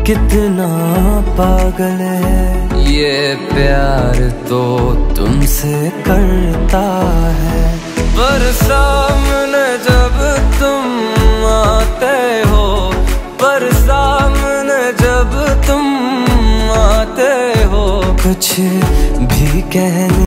कितना पागल है ये प्यार तो तुमसे करता है। पर सामने जब तुम आते हो, पर सामने जब तुम आते हो, कुछ भी कहने